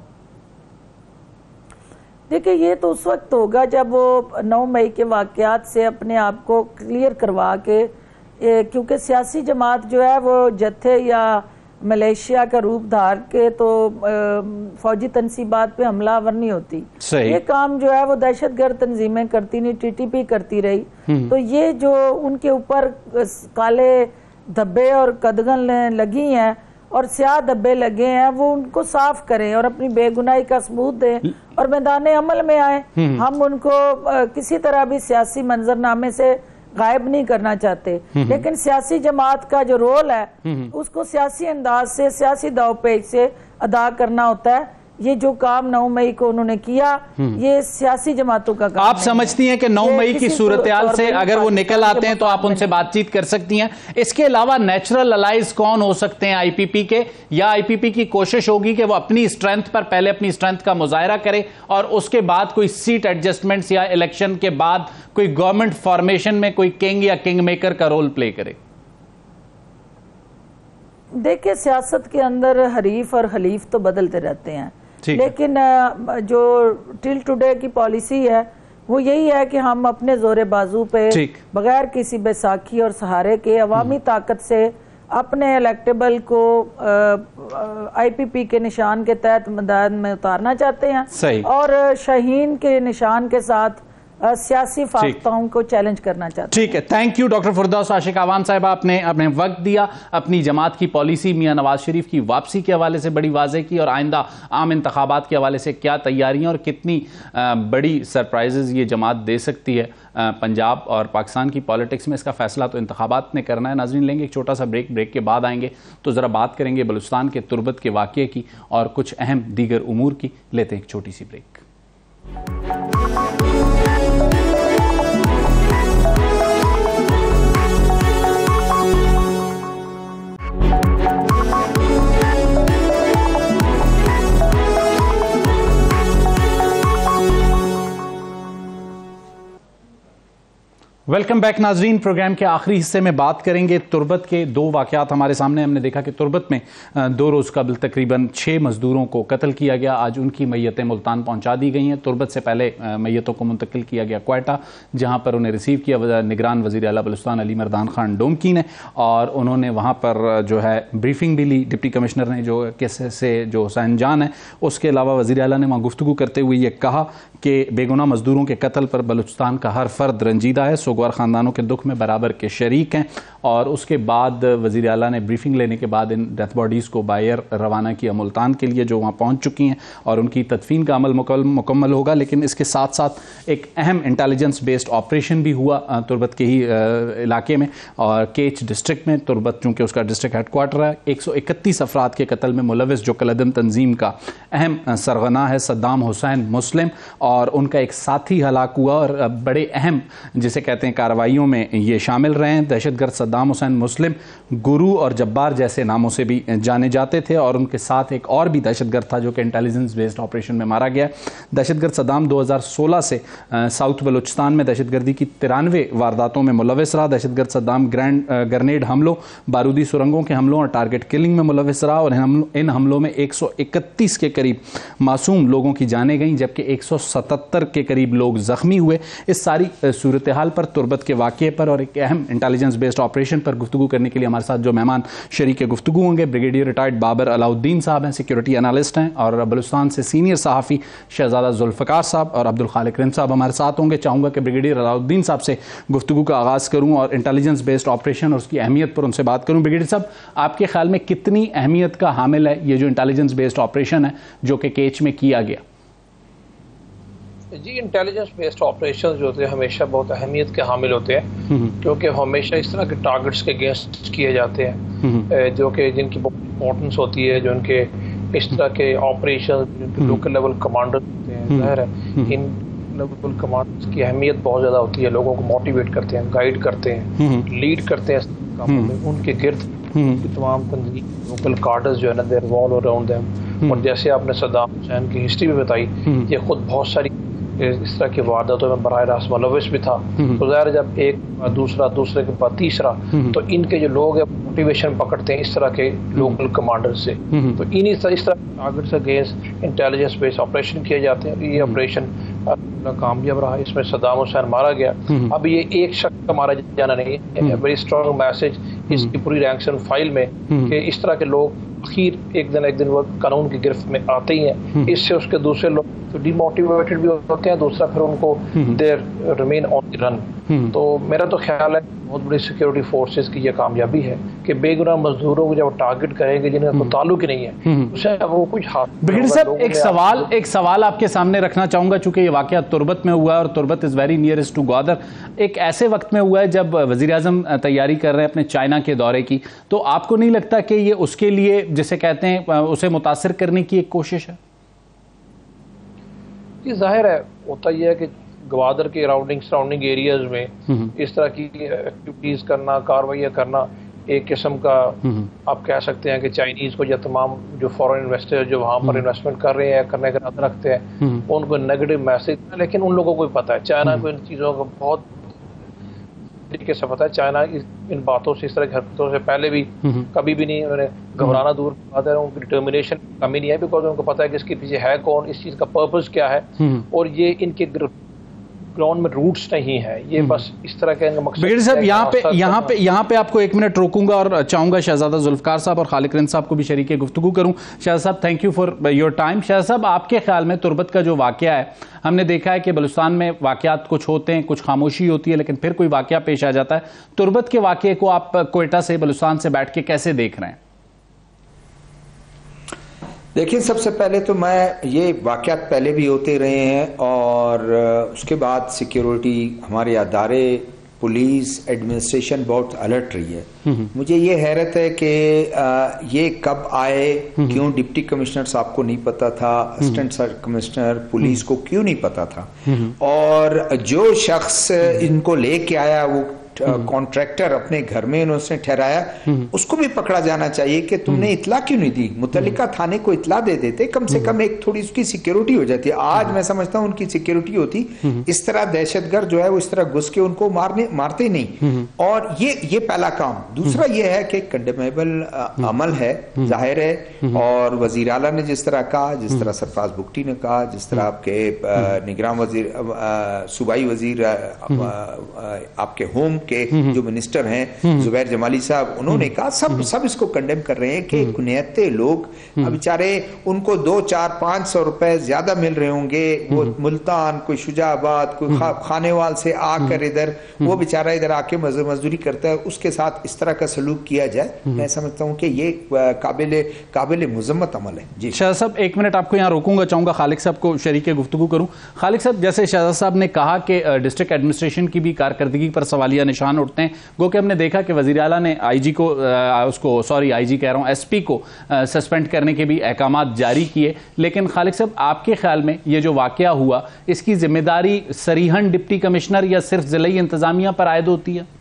देखिए, ये तो उस वक्त होगा जब वो नौ मई के वाकयात से अपने आप को क्लियर करवा के, क्योंकि सियासी जमात जो है वो जत्थे या मलेशिया का रूप धार के तो फौजी तनसीबात पे हमलावर नहीं होती। ये काम जो है वो दहशतगर्द तंजीमें करती नहीं, टीटीपी करती रही। तो ये जो उनके ऊपर काले धब्बे और कदगन लगी हैं और स्याह धब्बे लगे हैं, वो उनको साफ करें और अपनी बेगुनाही का सबूत दें और मैदान अमल में आए। हम उनको किसी तरह भी सियासी मंजरनामे से गायब नहीं करना चाहते, लेकिन सियासी जमात का जो रोल है उसको सियासी अंदाज से, सियासी दावपेच से अदा करना होता है। ये जो काम नौ मई को उन्होंने किया, ये सियासी जमातों का काम। आप समझती हैं कि नौ मई की सूरत-ए-हाल से अगर वो निकल आते हैं तो आप उनसे बातचीत कर सकती हैं? इसके अलावा नेचुरल अलाइज कौन हो सकते हैं आईपीपी के, या आईपीपी की कोशिश होगी कि वो अपनी स्ट्रेंथ पर पहले अपनी स्ट्रेंथ का मुजाहरा करे और उसके बाद कोई सीट एडजस्टमेंट्स या इलेक्शन के बाद कोई गवर्नमेंट फॉर्मेशन में कोई किंग या किंग मेकर का रोल प्ले करे? देखिए, सियासत के अंदर हरीफ और खलीफ तो बदलते रहते हैं, लेकिन जो टिल टुडे की पॉलिसी है वो यही है कि हम अपने जोरे बाजू पे बगैर किसी बैसाखी और सहारे के अवामी ताकत से अपने इलेक्टेबल को आईपीपी के निशान के तहत मैदान में उतारना चाहते हैं और शाहीन के निशान के साथ सियासी फाख्ताओं को चैलेंज करना चाहते हैं। ठीक है, thank you doctor Firdous Ashiq Awan साहिबा, आपने अपने वक्त दिया, अपनी जमात की पॉलिसी मियां नवाज शरीफ की वापसी के हवाले से बड़ी वाज़ेह की और आइंदा आम इंतखाबात के हवाले से क्या तैयारियां और कितनी बड़ी सरप्राइजेज ये जमात दे सकती है पंजाब और पाकिस्तान की पॉलिटिक्स में। इसका फैसला तो इंतखाबात ने करना है। नाज़रीन, लेंगे एक छोटा सा ब्रेक। ब्रेक के बाद आएंगे तो ज़रा बात करेंगे बलूचिस्तान के तुर्बत के वाक़ये की और कुछ अहम दीगर उमूर की। लेते हैं एक छोटी सी ब्रेक। वेलकम बैक नाजरीन। प्रोग्राम के आखिरी हिस्से में बात करेंगे तुर्बत के। दो वाक़यात हमारे सामने, हमने देखा कि तुर्बत में दो रोज़ कबल तकरीबन छः मज़दूरों को कत्ल किया गया। आज उनकी मैयतें मुल्तान पहुंचा दी गई हैं। तुर्बत से पहले मैयतों को मुंतकिल किया गया क्वेटा, जहां पर उन्हें रिसीव किया निगरान वज़ीर आला बलूचिस्तान अली मर्दान खान डोमकी ने, और उन्होंने वहाँ पर जो है ब्रीफिंग भी ली। डिप्टी कमिश्नर ने जो केस से जो हुसैन जान है, उसके अलावा वज़ीर आला ने वहाँ गुफ्तगू करते हुए ये कहा कि बेगुनाह मज़दूरों के कत्ल पर बलूचिस्तान का हर फर्द रंजीदा है, सोगवार ख़ानदानों के दुख में बराबर के शरीक हैं। और उसके बाद वज़ीर आला ने ब्रीफिंग लेने के बाद इन डेथ बॉडीज़ को बायर रवाना किया मुल्तान के लिए, जो वहाँ पहुँच चुकी हैं और उनकी तदफीन का अमल मुकम्मल होगा। लेकिन इसके साथ साथ एक अहम इंटेलिजेंस बेस्ड ऑपरेशन भी हुआ तुर्बत के ही इलाके में और केच डिस्ट्रिक्ट में। तुर्बत चूँकि उसका डिस्ट्रिक्ट हेडक्वार्टर है, एक सौ इकतीस अफराद के कत्ल में मुलविस जो कलदम तंजीम का अहम सरगना है सद्दाम हुसैन मुस्लिम, और उनका एक साथी हलाक हुआ। और बड़े अहम जिसे कहते हैं कार्रवाइयों में ये शामिल रहे हैं। दहशतगर्द सद्दाम हुसैन मुस्लिम गुरु और जब्बार जैसे नामों से भी जाने जाते थे, और उनके साथ एक और भी दहशतगर्द था जो कि इंटेलिजेंस बेस्ड ऑपरेशन में मारा गया। दहशतगर्द सद्दाम दो हज़ार सोलह से साउथ बलूचिस्तान में दहशतगर्दी की तिरानवे वारदातों में मुलविस रहा। दहशतगर्द सद्दाम ग्रैंड ग्रेनेड हमलों, बारूदी सुरंगों के हमलों और टारगेट किलिंग में मुलविस रहा, और इन हमलों में एक सौ इकतीस के करीब मासूम लोगों की जानें गईं, जबकि एक सौ सतहत्तर के करीब लोग जख्मी हुए। इस सारी सूरत हाल पर, तुर्बत के वाक़ये पर और एक अहम इंटेलिजेंस बेस्ड ऑपरेशन पर गुफ्तगू करने के लिए हमारे साथ जो मेहमान शरीक गुफ्तगू होंगे, ब्रिगेडियर रिटायर्ड बाबर अलाउद्दीन साहब हैं, सिक्योरिटी एनालिस्ट हैं, और बलूचिस्तान से सीनियर सहाफ़ी शहजादा जुल्फ़कार साहब और अब्दुल खालिक रिम साहब हमारे साथ होंगे। चाहूँगा कि ब्रिगेडियर अलाउद्दीन साहब से गुफ्तगू का आगाज़ करूँ और इंटेलिजेंस बेस्ड ऑपरेशन और उसकी अहमियत पर उनसे बात करूँ। ब्रिगेडियर साहब, आपके ख्याल में कितनी अहमियत का हामिल है ये जो इंटेलिजेंस बेस्ड ऑपरेशन है जो कि केच में किया गया? जी, इंटेलिजेंस बेस्ड ऑपरेशन जो होते हैं हमेशा बहुत अहमियत के हामिल होते हैं, क्योंकि हमेशा इस तरह के टारगेट्स के अगेंस्ट किए जाते हैं जो कि जिनकी बहुत इंपॉर्टेंस होती है, जो उनके इस तरह के ऑपरेशन लोकल लेवल कमांडर होते हैं, जाहिर है इन लेवल कमांडर्स की अहमियत बहुत ज़्यादा होती है। लोगों को मोटिवेट करते हैं, गाइड करते हैं, लीड करते हैं कामों में। उनके गिर्द की तमाम तंजीम लोकल कार्डर्स जो है ना, दे रिवॉल्व अराउंड देम। और जैसे आपने सद्दाम हुसैन की हिस्ट्री भी बताई, ये खुद बहुत सारी इस तरह की वारदातों में बराह रास्त मुलविस भी था। तो ज़ाहिर जब एक दूसरा दूसरे के बाद तीसरा, तो इनके जो लोग हैं मोटिवेशन पकड़ते हैं इस तरह के लोकल कमांडर से। तो इन्हीं इस तरह targets against intelligence based operation किए जाते हैं। ये ऑपरेशन कामयाब रहा, इसमें सद्दाम हुसैन मारा गया। अब ये एक शख्स का मारा जाना नहीं है, वेरी स्ट्रॉन्ग मैसेज इसकी पूरी रैंक्स एंड फाइल में कि इस तरह के लोग आखिर एक दिन एक दिन वो कानून की गिरफ्त में आते ही हैं। इससे उसके दूसरे लोग तो डिमोटिवेटेड भी होते हैं, दूसरा फिर उनको there remain on the run. तो मेरा तो ख्याल है बहुत बड़ी सिक्योरिटी फोर्सेस की ये कामयाबी है कि बेगुनाह मजदूरों को जब टारगेट करेंगे जिनका कोई ताल्लुक ही नहीं है, उसे वो कुछ हाथ। ब्रिगेडियर साहब, एक सवाल एक सवाल आपके सामने रखना चाहूंगा, चूंकि ये वाकया तुर्बत में हुआ है और Turbat is very nearest to Gwadar. एक ऐसे वक्त में हुआ है जब वजीर आजम तैयारी कर रहे हैं अपने चाइना के दौरे की, तो आपको नहीं लगता कि ये उसके लिए जिसे कहते हैं उसे मुतासिर करने की एक कोशिश है? ये जाहिर है, होता यह है कि ग्वादर के अराउंडिंग सराउंडिंग एरियाज में इस तरह की एक्टिविटीज करना, कार्रवाइयाँ करना, एक किस्म का आप कह सकते हैं कि चाइनीज को या तमाम जो फॉरेन इन्वेस्टर जो वहाँ पर इन्वेस्टमेंट कर रहे हैं, करने का इरादा रखते हैं, उनको नेगेटिव मैसेज। लेकिन उन लोगों को भी पता है, चाइना को इन चीज़ों का बहुत तरीके से पता है। चाइना इन बातों से, इस तरह की हरकतों से पहले भी कभी भी नहीं उन्होंने घबराना दूर बात है, उनकी डिटर्मिनेशन कमी नहीं है, बिकॉज उनको पता है कि इसके पीछे है कौन, इस चीज़ का पर्पस क्या है, और ये इनके ग्राउंड में रूट्स नहीं है, ये बस इस तरह के मकसद। ब्रिगेडियर साहब, यहाँ पे यहाँ पे यहाँ पे आपको एक मिनट रोकूंगा और चाहूंगा शहजादा जुल्फकार साहब और खालिक रिंद साहब को भी शरीक गुफ्तगू करूं। शहजादा साहब, thank you for your time. Shahzada साहब, आपके ख्याल में तुर्बत का जो वाकया है, हमने देखा है कि बलूचिस्तान में वाकयात कुछ होते हैं, कुछ खामोशी होती है, लेकिन फिर कोई वाकया पेश आ जाता है। तुर्बत के वाकये को आप क्वेटा से, बलूचिस्तान से बैठ के कैसे देख रहे हैं? देखिए, सबसे पहले तो मैं ये वाक़यात पहले भी होते रहे हैं और उसके बाद सिक्योरिटी, हमारे अदारे, पुलिस, एडमिनिस्ट्रेशन बहुत अलर्ट रही है। मुझे ये हैरत है कि ये कब आए, क्यों डिप्टी कमिश्नर साहब को नहीं पता था, असिस्टेंट सर कमिश्नर पुलिस को क्यों नहीं पता था, और जो शख्स इनको लेके आया वो कॉन्ट्रैक्टर अपने घर में उन्होंने ठहराया, उसको भी पकड़ा जाना चाहिए कि तुमने इतला क्यों नहीं दी, मुतल्लिका थाने को इतला दे देते, कम से कम एक थोड़ी उसकी सिक्योरिटी हो जाती है। आज मैं समझता हूं उनकी सिक्योरिटी होती, इस तरह दहशतगर्द जो है वो इस तरह घुस के उनको मारने मारते नहीं। और ये ये पहला काम। दूसरा ये है कि कंडेमेबल अमल है, जाहिर है, और वजीर आला ने जिस तरह कहा, जिस तरह सरफराज बुगटी ने कहा, जिस तरह आपके निगरान वजीर, सूबाई वजीर आपके होम के जो मिनिस्टर हैं जुबैर जमाली साहब, उन्होंने कहा, सब सब इसको कंडेम कर रहे हैं कि कुनियते लोग बेचारे, उनको दो चार पांच सौ रुपए ज्यादा मिल रहे होंगे, वो मुल्तान, कोई शुजाबाद, कोई खा, खानेवाल से आकर इधर वो बेचारा इधर आके मजदूरी करता है, उसके साथ इस तरह का सलूक किया जाए, मैं समझता हूँ कि ये काबिल काबिल मुजम्मत अमल है। जी शहजाद साहब, एक मिनट आपको यहाँ रोकूंगा, चाहूंगा खालिक साहब को शरीक गुफ्तगू करूँ। खालिक साहब, जैसे शहजाद साहब ने कहा कि डिस्ट्रिक्ट एडमिनिस्ट्रेशन की भी कारकर्दगी पर सवालिया निशान उठते हैं, गो कि हमने देखा कि वज़ीर आला ने आईजी को आ, उसको सॉरी आईजी कह रहा हूँ एसपी को सस्पेंड करने के भी अहकामात जारी किए। लेकिन खालिक साहब, आपके ख्याल में ये जो वाकया हुआ, इसकी जिम्मेदारी सरीहन डिप्टी कमिश्नर या सिर्फ ज़िले इंतजामिया पर आयद होती है?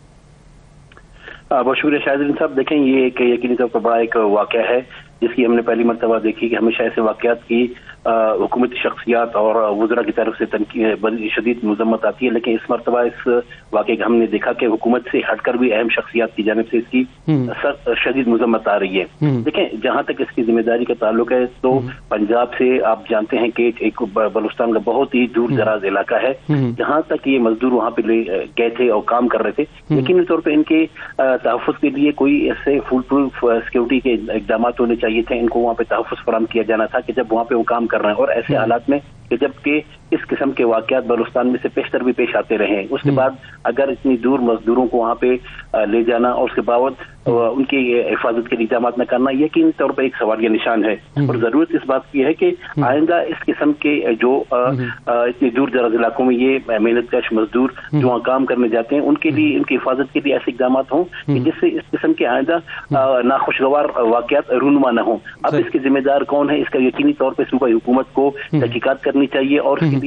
बहुत शुक्रिया शाहिद साहब। देखें, ये एक यकीनी तौर पर बड़ा एक वाकया है जिसकी हमने पहली मरतबा देखी कि हमेशा ऐसे वाकयात की हुकूमती शख्सियात और वज़रा की तरफ से तनकीद शदीद मजम्मत आती है, लेकिन इस मरतबा इस वाकये का हमने देखा कि हुकूमत से हटकर भी अहम शख्सियात की जानिब से इसकी शदीद मजम्मत आ रही है। देखें, जहाँ तक इसकी जिम्मेदारी का ताल्लुक है, तो पंजाब से आप जानते हैं कि एक बलूचिस्तान का बहुत ही दूर दराज इलाका है, जहाँ तक ये मजदूर वहाँ पे गए थे और काम कर रहे थे। यकीनी तौर पर इनके तहफ़्फ़ुज़ के लिए कोई ऐसे फुल प्रूफ सिक्योरिटी के इक़दाम होने चाहिए थे, इनको वहाँ पे तहफ़्फ़ुज़ फराहम किया जाना था कि जब वहाँ पे वो काम कर रहे हैं। और ऐसे हालात में कि जबकि इस किस्म के वाकयात बलूचिस्तान में से पेशतर भी पेश आते रहे, उसके बाद अगर इतनी दूर मजदूरों को वहाँ पे ले जाना और उसके बावजूद उनकी हिफाजत के इक़दाम न करना यकीनी तौर पर एक सवालिया निशान है। और जरूरत इस बात की है कि आइंदा इस किस्म के जो इतनी दूर दराज इलाकों में ये मेहनतकश मजदूर जो वहाँ काम करने जाते हैं, उनके लिए, उनकी हिफाजत के लिए ऐसे इक़दाम हों कि जिससे इस किस्म के आइंदा नाखुशगवार वाकयात रूनुमा न हो। अब इसके जिम्मेदार कौन है, इसका यकीनी तौर पर सूबाई हुकूमत को तहकीकात करनी चाहिए और इसके लिए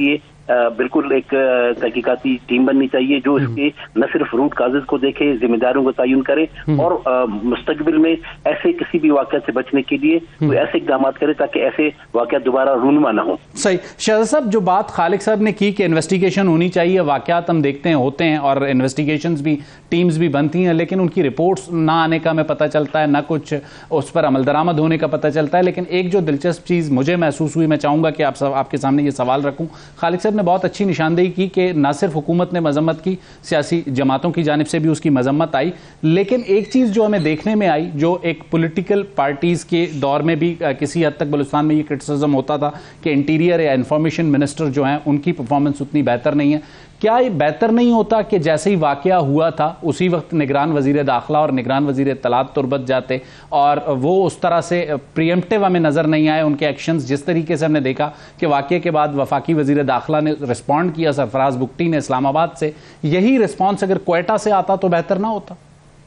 बिल्कुल एक तहकीकाती टीम बननी चाहिए जो इसके न सिर्फ रूट काजेज को देखे, जिम्मेदारों को तयन करे और मुस्तकबिल में ऐसे किसी भी वाक़या से बचने के लिए कोई ऐसे इकदाम करे ताकि ऐसे वाक़या दोबारा रूनुमा ना हो। सही। शहजाद साहब, जो बात खालिक साहब ने की कि इन्वेस्टिगेशन होनी चाहिए, वाक़यात हम देखते हैं होते हैं और इन्वेस्टिगेशंस भी, टीम्स भी बनती हैं, लेकिन उनकी रिपोर्ट्स ना आने का हमें पता चलता है, ना कुछ उस पर अमल दरामद होने का पता चलता है। लेकिन एक जो दिलचस्प चीज़ मुझे महसूस हुई, मैं चाहूँगा कि आप सब आपके सामने ये सवाल रखूँ। खालिक साहब ने बहुत अच्छी निशानदेही की कि न सिर्फ हुकूमत ने मजम्मत की, सियासी जमातों की जानिब से भी उसकी मजम्मत आई, लेकिन एक चीज़ जो हमें देखने में आई, जो एक पॉलिटिकल पार्टीज़ के दौर में भी किसी हद तक बलूचिस्तान में ये क्रिटिसिज्म होता था कि इंटीरियर या इंफॉर्मेशन मिनिस्टर जो हैं उनकी परफॉर्मेंस उतनी बेहतर नहीं है। क्या ये बेहतर नहीं होता कि जैसे ही वाकया हुआ था उसी वक्त निगरान वजीर दाखिला और निगरान वजीर इत्तलात तुरबत जाते और वो उस तरह से प्रियम्प्टिव हमें नज़र नहीं आए उनके एक्शंस, जिस तरीके से हमने देखा कि वाकये के बाद वफाकी वजीर दाखिला ने रिस्पॉन्ड किया, सरफराज बुगटी ने इस्लामाबाद से, यही रिस्पॉन्स अगर क्वेटा से आता तो बेहतर ना होता?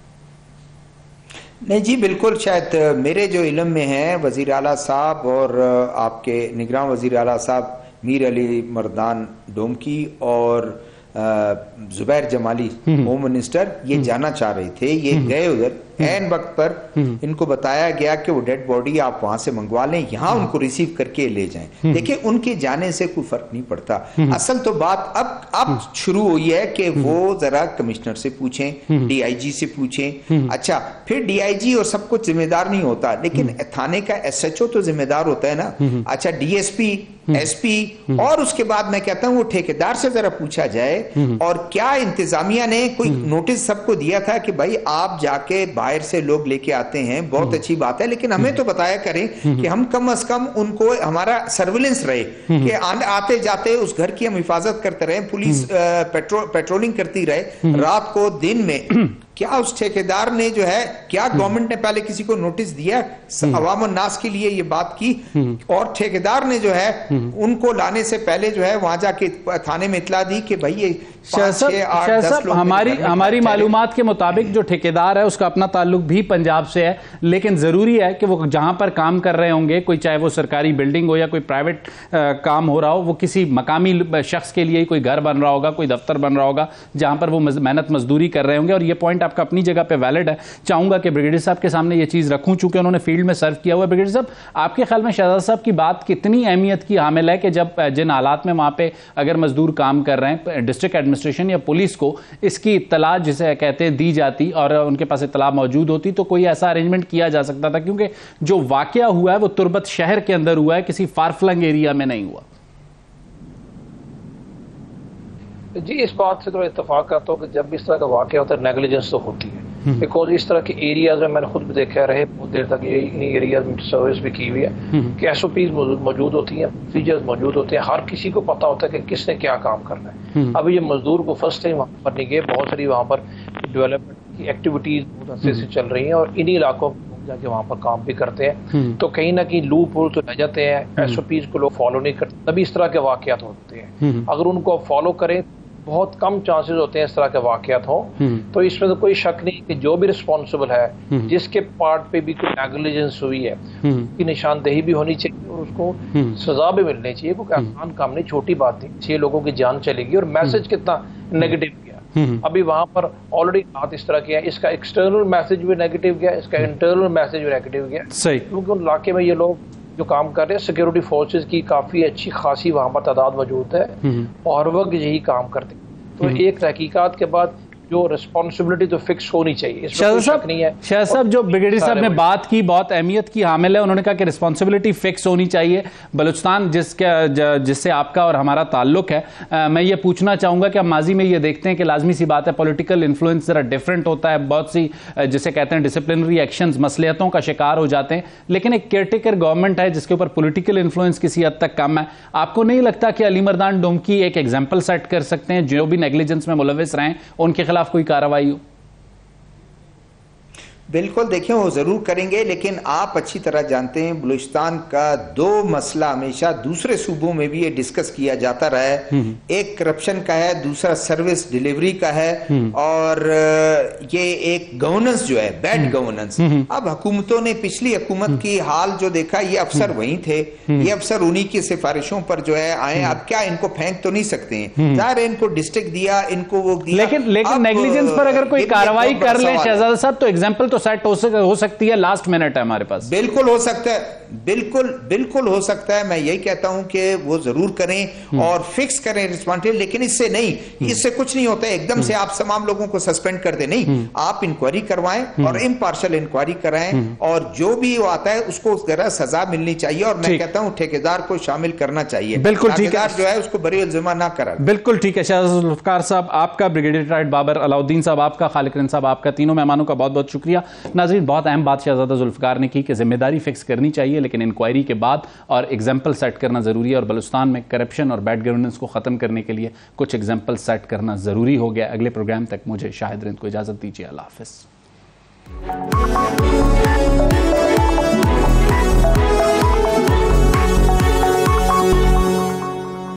नहीं जी, बिल्कुल। शायद मेरे जो इल्म में है वजीर आला साहब और आपके निगरान वजीर आला साहब मीर अली मर्दान डोमकी और जुबैर जमाली होम मिनिस्टर ये जाना चाह रहे थे, ये गए उधर, एन वक्त पर इनको बताया गया कि वो डेड बॉडी आप वहां से मंगवा लें, यहाँ उनको रिसीव करके ले जाएं। देखिए, उनके जाने से कोई फर्क नहीं पड़ता। असल तो बात अब अब शुरू हुई है कि वो जरा कमिश्नर से पूछें, डीआईजी से पूछें। अच्छा, फिर डीआईजी और सब कुछ जिम्मेदार नहीं होता, लेकिन थाने का एसएचओ तो जिम्मेदार होता है ना। अच्छा, डीएसपी, एसपी और उसके बाद मैं कहता हूं वो ठेकेदार से जरा पूछा जाए और क्या इंतजामिया ने कोई नोटिस सबको दिया था कि भाई आप जाके बाहर से लोग लेके आते हैं, बहुत अच्छी बात है, लेकिन हमें तो बताया करें कि हम कम अज कम उनको हमारा सर्विलेंस रहे कि आते जाते उस घर की हम हिफाजत करते रहे, पुलिस पेट्रो, पेट्रोलिंग करती रहे रात को दिन में। क्या उस ठेकेदार ने जो है, क्या गवर्नमेंट ने पहले किसी को नोटिस दिया अवाम और नास के लिए ये बात की? और ठेकेदार ने जो है उनको लाने से पहले जो है वहां जाके थाने में इतला दी कि भाई ये हमारी हमारी मालूमात के मुताबिक जो ठेकेदार है उसका अपना ताल्लुक भी पंजाब से है, लेकिन जरूरी है कि वो जहां पर काम कर रहे होंगे, कोई चाहे वो सरकारी बिल्डिंग हो या कोई प्राइवेट काम हो रहा हो, वो किसी मकामी शख्स के लिए कोई घर बन रहा होगा, कोई दफ्तर बन रहा होगा जहां पर वो मेहनत मजदूरी कर रहे होंगे। और ये पॉइंट आपका अपनी जगह पे वैलिड है। चाहूंगा कि ब्रिगेडियर साहब के सामने ये चीज रखूं, चूंकि उन्होंने फील्ड में सर्व किया हुआ है। ब्रिगेडियर साहब, आपके ख्याल में शहजाद साहब की बात कितनी अहमियत की हामिल है कि जब जिन हालात में वहां पे अगर मजदूर काम कर रहे हैं, डिस्ट्रिक्ट एडमिनिस्ट्रेशन या पुलिस को इसकी इत्तला जिसे कहते हैं दी जाती और उनके पास इत्तला मौजूद होती तो कोई ऐसा अरेंजमेंट किया जा सकता था? क्योंकि जो वाकया हुआ है वो तुरबत शहर के अंदर हुआ है, किसी फारफ्लंग एरिया में नहीं हुआ। जी, इस बात से तो इत्तेफाक करता हूँ कि जब भी इस तरह का वाकया होता है नेग्लिजेंस तो होती है, बिकॉज इस तरह के एरियाज में मैंने खुद भी देखा रहे बहुत देर तक, ये इन्हीं एरियाज में सर्विस भी की हुई है कि एस ओ पीज मौजूद होती हैं, प्रोसीजर्स मौजूद होते हैं, हर किसी को पता होता है कि किसने क्या काम करना है। अब ये मजदूर को फर्स्ट टाइम वहाँ पर नहीं गए, बहुत सारी वहाँ पर डेवलपमेंट की एक्टिविटीज बहुत अच्छे से चल रही हैं और इन्हीं इलाकों में जाके वहाँ पर काम भी करते हैं, तो कहीं ना कहीं लूप होल तो रह जाते हैं, एस ओ पीज को लोग फॉलो नहीं करते, तभी इस तरह के वाकयात होते हैं। अगर उनको फॉलो करें बहुत कम चांसेस होते हैं इस तरह के वाकयात हो। तो इसमें तो कोई शक नहीं कि जो भी रिस्पॉन्सिबल है, जिसके पार्ट पे भी कोई नेग्लिजेंस हुई है, उसकी निशानदेही भी होनी चाहिए और उसको सजा भी मिलनी चाहिए। कोई आसान काम नहीं, छोटी बात नहीं, छह लोगों की जान चलेगी और मैसेज कितना नेगेटिव गया। अभी वहां पर ऑलरेडी बात इस तरह की है, इसका एक्सटर्नल मैसेज भी नेगेटिव गया, इसका इंटरनल मैसेज भी नेगेटिव गया, क्योंकि उन इलाके में ये लोग जो काम कर रहे हैं, सिक्योरिटी फोर्सेस की काफी अच्छी खासी वहां पर तादाद मौजूद है और वह यही काम करते हैं। तो एक तहकीकात के बाद जो रिस्पॉन्सिबिलिटी तो फिक्स होनी चाहिए, इसमें कोई शक नहीं है। शाह साहब, जो ब्रिगेडियर साहब ने बात की बहुत अहमियत की हामिल है, उन्होंने कहा कि रिस्पॉन्सिबिलिटी फिक्स होनी चाहिए। बलूचिस्तान जिसके जिससे आपका और हमारा ताल्लुक है, आ, मैं ये पूछना चाहूंगा कि हम माजी में ये देखते हैं कि लाजमी सी बात है पॉलिटिकल इन्फ्लुएंस जरा डिफरेंट होता है, बहुत सी जिसे कहते हैं डिसिप्लिनरी एक्शंस मसलियतों का शिकार हो जाते हैं, लेकिन एक केयरटेकर गवर्नमेंट है जिसके ऊपर पॉलिटिकल इन्फ्लुएंस किसी हद तक कम है। आपको नहीं लगता कि अली मर्दान डोमकी एक एग्जाम्पल सेट कर सकते हैं, जो भी नेग्लिजेंस में मुलविस रहे उनके खिलाफ कोई कार्रवाई हो? बिल्कुल, देखिए वो जरूर करेंगे, लेकिन आप अच्छी तरह जानते हैं बलूचिस्तान का दो मसला हमेशा दूसरे सूबों में भी ये डिस्कस किया जाता रहा है। एक करप्शन का है, दूसरा सर्विस डिलीवरी का है, और ये एक गवर्नेंस जो है बैड गवर्नेंस। अब हुकूमतों ने पिछली हुकूमत की हाल जो देखा, ये अफसर वही थे, ये अफसर उन्हीं की सिफारिशों पर जो है आए। अब क्या इनको फेंक तो नहीं सकते हैं, जाहिर है इनको डिस्ट्रिक्ट दिया, इनको वो दिया। लेकिन लेकिन नेग्लिजेंस पर अगर कोई कार्रवाई कर ले शहजादा साहब, तो एग्जाम्पल तो सेट हो, सक, हो सकती है। लास्ट मिनट है हमारे पास। बिल्कुल हो सकता है, बिल्कुल बिल्कुल हो सकता है। मैं यही कहता हूं कि वो जरूर करें और फिक्स करें रिस्पॉन्सिबिलिटी, लेकिन इससे नहीं, इससे कुछ नहीं होता है एकदम से आप तमाम लोगों को सस्पेंड कर दे। नहीं, आप इंक्वायरी करवाएं और इम्पार्शियल इंक्वायरी कराएं, और जो भी वो आता है उसको उस तरह सजा मिलनी चाहिए। और मैं कहता हूं ठेकेदार को शामिल करना चाहिए। बिल्कुल ठीक है, जो है उसको बरी इल्जाम ना करा। बिल्कुल ठीक है। शहजादा जुल्फकार साहब आपका, ब्रिगेडियर रिटायर्ड बाबर अलाउद्दीन साहब आपका, खालिक रन साहब आपका, तीनों मेहमानों का बहुत बहुत शुक्रिया। नाज़रीन, बहुत अहम बात शहजादा जुल्फकार ने की कि जिम्मेदारी फिक्स करनी चाहिए, लेकिन इंक्वायरी के बाद और एग्जाम्पल सेट करना जरूरी है। और बलूचिस्तान में करप्शन और बैड गवर्नेंस को खत्म करने के लिए कुछ एग्जाम्पल सेट करना जरूरी हो गया। अगले प्रोग्राम तक मुझे शाहिद रिंद को इजाजत दीजिए। अल्लाह हाफिज।